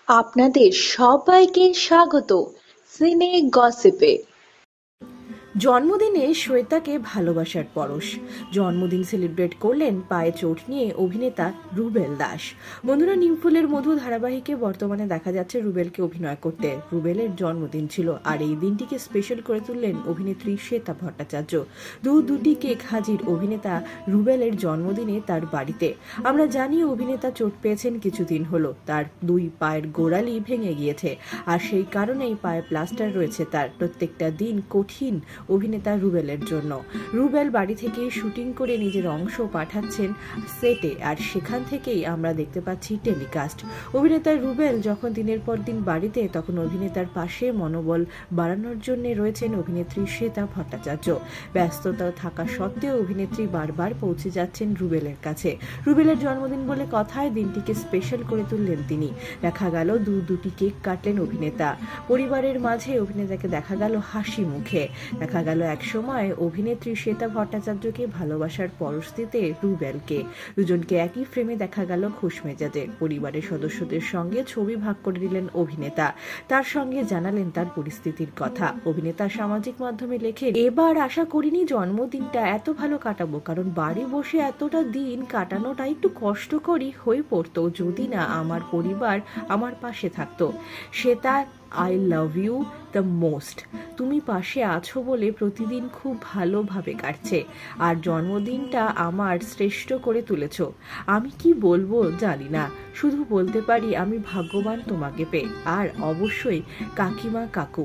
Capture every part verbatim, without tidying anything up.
আপনাদের সবাইকে স্বাগত সিনে গসিপে। জন্মদিনে শ্বেতাকে ভালোবাসার পরশ। জন্মদিন সেলিব্রেট করলেন পায়ে চোট নিয়ে অভিনেতা রুবেল দাস। বন্ধুরা, নিমফুলের মধু ধারাবাহিকে বর্তমানে দেখা যাচ্ছে রুবেলকে অভিনয় করতে। রুবেলের জন্মদিন ছিল, আর এই দিনটিকে স্পেশাল করে তুললেন অভিনেত্রী শ্বেতা ভট্টাচার্য। দু দুটি কেক হাজির অভিনেতা রুবেলের জন্মদিনে তার বাড়িতে। আমরা জানি অভিনেতা চোট পেয়েছেন কিছুদিন হলো, তার দুই পায়ের গোড়ালি ভেঙে গিয়েছে, আর সেই কারণেই পায়ে প্লাস্টার রয়েছে তার। প্রত্যেকটা দিন কঠিন অভিনেতা রুবেলের জন্য। রুবেল বাড়ি থেকে শুটিং করে নিজের অংশ পাঠাচ্ছেন সেটে, আর সেখান থেকেই আমরা দেখতে পাচ্ছি টেলিকাস্ট। অভিনেতা রুবেল যখন দিনের পর দিন বাড়িতে, তখন অভিনেতার পাশে মনোবল বাড়ানোর জন্য রয়েছেন অভিনেত্রী শ্বেতা ভট্টাচার্য। ব্যস্ততা থাকা সত্ত্বেও অভিনেত্রী বারবার পৌঁছে যাচ্ছেন রুবেলের কাছে। রুবেলের জন্মদিন বলে কথায় দিনটিকে স্পেশাল করে তুললেন তিনি। দেখা গেল দু দুটি কেক কাটলেন অভিনেতা। পরিবারের মাঝে অভিনেতাকে দেখা গেল হাসি মুখে। দেখা গেল এক সময় অভিনেত্রী শ্বেতা ভট্টাচার্যকে ভালোবাসার পরশ দিতে রুবেলকে। দুজনকে একই ফ্রেমে দেখা গেল খুশ মেজাজে। পরিবারের সদস্যদের সঙ্গে ছবি ভাগ করে দিলেন অভিনেতা। তার সঙ্গে জানালেন তার পরিস্থিতির কথা। অভিনেতা সামাজিক মাধ্যমে লেখেন, এবার আশা করিনি জন্মদিনটা এত ভালো কাটাবো, কারণ বাড়ি বসে এতটা দিন কাটানোটা একটু কষ্টকরই হয়ে পড়তো যদি না আমার পরিবার আমার পাশে থাকতো। Shweta, I love you the most. তুমি পাশে আছো বলে প্রতিদিন খুব ভালোভাবে কাটছে, আর জন্মদিনটা আমার শ্রেষ্ঠ করে তুলেছ। আমি কি বলবো জানি না, শুধু বলতে পারি আমি ভাগ্যবান তোমাকে পেয়ে। আর অবশ্যই কাকিমা, কাকু,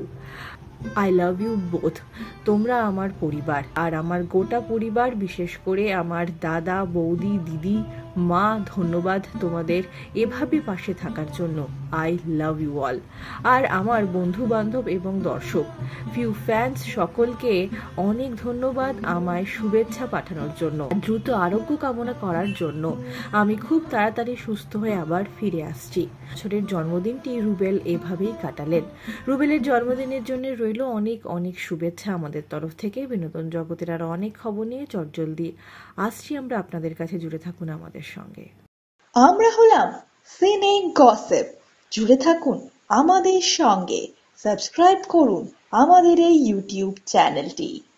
আই লাভ ইউ বোথ। তোমরা আমার পরিবার, আর আমার গোটা পরিবার, বিশেষ করে আমার দাদা, বৌদি, দিদি, মা, ধন্যবাদ তোমাদের এভাবে পাশে থাকার জন্য। I love you all. আর আমার বন্ধু বান্ধব এবং দর্শক, ফিউ ফ্যান্স সকলকে অনেক ধন্যবাদ আমায় শুভেচ্ছা পাঠানোর জন্য, দ্রুত আরোগ্য কামনা করার জন্য। আমি খুব তাড়াতাড়ি সুস্থ হয়ে আবার ফিরে আসছি। বছরের জন্মদিনটি রুবেল এভাবেই কাটালেন। রুবেলের জন্মদিনের জন্য রইল অনেক অনেক শুভেচ্ছা আমাদের তরফ থেকে। বিনোদন জগতের আরো অনেক খবর নিয়ে চটজলদি আসছি আমরা আপনাদের কাছে। জুড়ে থাকুন আমাদের সঙ্গে। আমরা হলাম সিনে গসিপ। জুড়ে থাকুন আমাদের সঙ্গে, সাবস্ক্রাইব করুন আমাদের এই ইউটিউব চ্যানেলটি।